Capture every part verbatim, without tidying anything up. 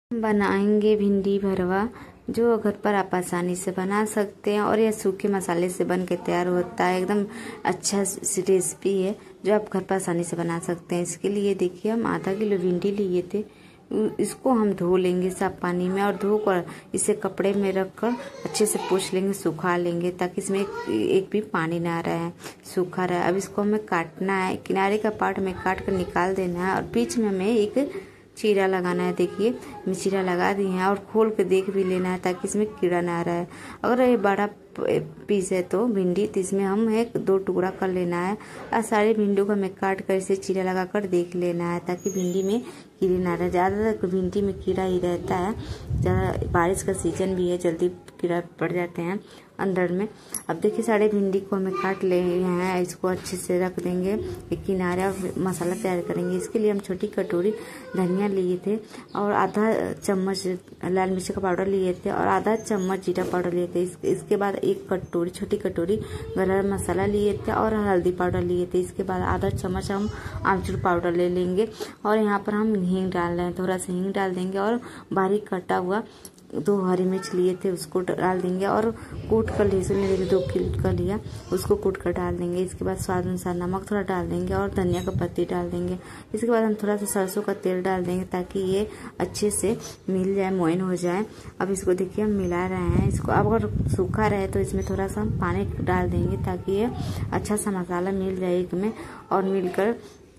बनाएंगे भिंडी भरवा, जो घर पर आप आसानी से बना सकते हैं और यह सूखे मसाले से बन के तैयार होता है। एकदम अच्छा सी रेसिपी है जो आप घर पर आसानी से बना सकते हैं। इसके लिए देखिए हम आधा किलो भिंडी लिए थे, इसको हम धो लेंगे साफ पानी में और धोकर इसे कपड़े में रखकर अच्छे से पोंछ लेंगे, सुखा लेंगे ताकि इसमें एक, एक भी पानी ना रहा है, सूखा रहा है। अब इसको हमें काटना है, किनारे का पार्ट में काट कर निकाल देना है और बीच में हमें एक चीरा लगाना है। देखिए मैं चीरा लगा दी है और खोल के देख भी लेना है ताकि इसमें कीड़ा ना रहा है। अगर ये बड़ा पीस है तो भिंडी, तो इसमें हम एक दो टुकड़ा कर लेना है और सारी भिंडियों को हमें काट कर इसे चीरा लगा कर देख लेना है ताकि भिंडी में कीड़े ना रहे। ज़्यादातर भिंडी में कीड़ा ही रहता है, ज़्यादा बारिश का सीजन भी है, जल्दी कीड़ा पड़ जाते हैं अंदर में। अब देखिए सारे भिंडी को हमें काट ले हैं, इसको अच्छे से रख देंगे एक किनारे और मसाला तैयार करेंगे। इसके लिए हम छोटी कटोरी धनिया लिए थे और आधा चम्मच लाल मिर्च का पाउडर लिए थे और आधा चम्मच जीरा पाउडर लिए थे। इस, इसके बाद एक कटोरी छोटी कटोरी गरम मसाला लिए थे और हल्दी पाउडर लिए थे। इसके बाद आधा चम्मच हम आमचूर पाउडर ले लेंगे और यहाँ पर हम हींग डाल रहे हैं, थोड़ा सा हींग डाल देंगे और बारीक कटा हुआ दो हरी मिर्च लिए थे उसको डाल देंगे और कूट कर लहसुन ले दो कूट कर लिया उसको कूट कर डाल देंगे। इसके बाद स्वाद अनुसार नमक थोड़ा डाल देंगे और धनिया का पत्ती डाल देंगे। इसके बाद हम थोड़ा सा सरसों का तेल डाल देंगे ताकि ये अच्छे से मिल जाए, मोइन हो जाए। अब इसको देखिए हम मिला रहे हैं। इसको अब अगर सूखा रहे तो इसमें थोड़ा सा हम पानी डाल देंगे ताकि ये अच्छा सा मसाला मिल जाए एक में और मिलकर।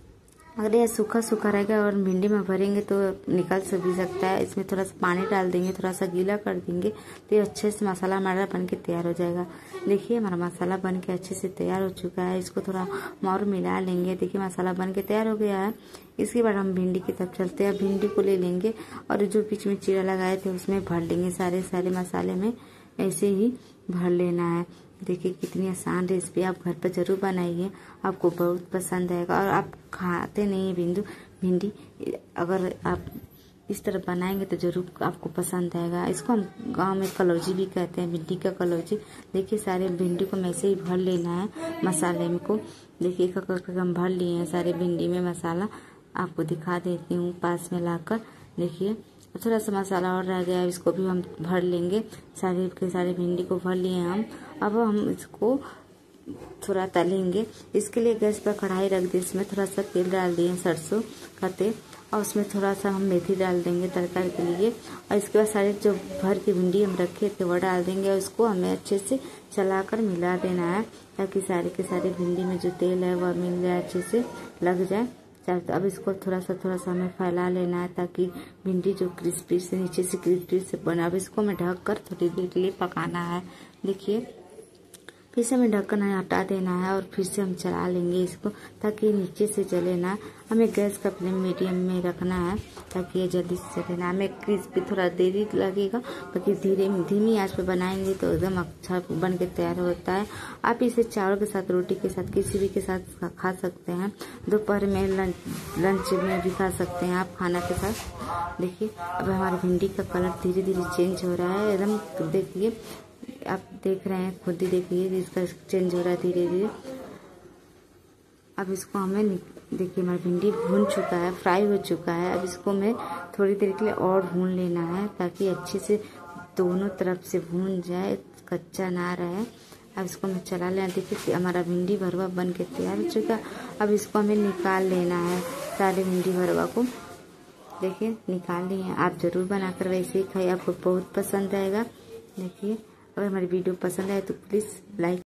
अगर यह सूखा सूखा रहेगा और भिंडी में भरेंगे तो निकल से भी सकता है। इसमें थोड़ा सा पानी डाल देंगे, थोड़ा सा गीला कर देंगे तो ये अच्छे से मसाला हमारा बन के तैयार हो जाएगा। देखिए हमारा मसाला बन के अच्छे से तैयार हो चुका है। इसको थोड़ा और मिला लेंगे। देखिए मसाला बन के तैयार हो गया है। इसके बाद हम भिंडी की तरफ चलते हैं। भिंडी को ले लेंगे और जो बीच में चीरा लगाए थे उसमें भर लेंगे, सारे सारे मसाले में ऐसे ही भर लेना है। देखिए कितनी आसान रेसिपी, आप घर पर जरूर बनाइए, आपको बहुत पसंद आएगा। और आप खाते नहीं है भिंडू भिंडी, अगर आप इस तरह बनाएंगे तो जरूर आपको पसंद आएगा। इसको हम गांव में कलौजी भी कहते हैं, भिंडी का कलौजी। देखिए सारे भिंडी को मैं ऐसे ही भर लेना है मसाले में को। देखिए एक एक हम भर लिए हैं सारे भिंडी में मसाला, आपको दिखा देती हूँ पास में लाकर। देखिए थोड़ा सा मसाला और रह गया है, इसको भी हम भर लेंगे। सारे के सारे भिंडी को भर लिए हैं हम। अब हम इसको थोड़ा तलेंगे। इसके लिए गैस पर कढ़ाई रख दी, इसमें थोड़ा सा तेल डाल दिए सरसों का तेल और उसमें थोड़ा सा हम मेथी डाल देंगे तड़का के लिए। और इसके बाद सारे जो भर की भिंडी हम रखे थे वो डाल देंगे और उसको हमें अच्छे से चलाकर मिला देना है ताकि सारे के सारे भिंडी में जो तेल है वह मिल जाए, अच्छे से लग जाए। अब इसको थोड़ा सा थोड़ा सा हमें फैला लेना है ताकि भिंडी जो क्रिस्पी से नीचे से क्रिस्पी से बना। अब इसको हमें ढक कर थोड़ी देर के लिए पकाना है। देखिए फिर से हमें ढक्कन हटा देना है और फिर से हम चला लेंगे इसको ताकि नीचे से जले ना। हमें गैस का फ्लेम मीडियम में रखना है ताकि ये जल्दी से जले ना। हमें क्रिस्पी थोड़ा देरी लगेगा, बाकी धीरे धीमी आंच पे बनाएंगे तो एकदम अच्छा बन के तैयार होता है। आप इसे चावल के साथ, रोटी के साथ, किसी भी के साथ खा सकते हैं। दोपहर में लंच लंच में भी खा सकते हैं आप खाना के साथ। देखिए अब हमारी भिंडी का कलर धीरे धीरे चेंज हो रहा है एकदम, तो देखिए आप देख रहे हैं, खुद ही देखिए इसका चेंज हो रहा है धीरे धीरे। अब इसको हमें देखिए हमारी भिंडी भून चुका है, फ्राई हो चुका है। अब इसको हमें थोड़ी देर के लिए और भून लेना है ताकि अच्छे से दोनों तरफ से भून जाए, कच्चा ना रहे। अब इसको हमें चला लेना। देखिए हमारा भिंडी भरवा बन के तैयार हो चुका है। अब इसको हमें निकाल लेना है सारे भिंडी भरवा को। देखिए निकाल लिए। आप जरूर बनाकर वैसे ही खाइए, आपको बहुत पसंद आएगा। देखिए अगर हमारी वीडियो पसंद आए तो प्लीज़ लाइक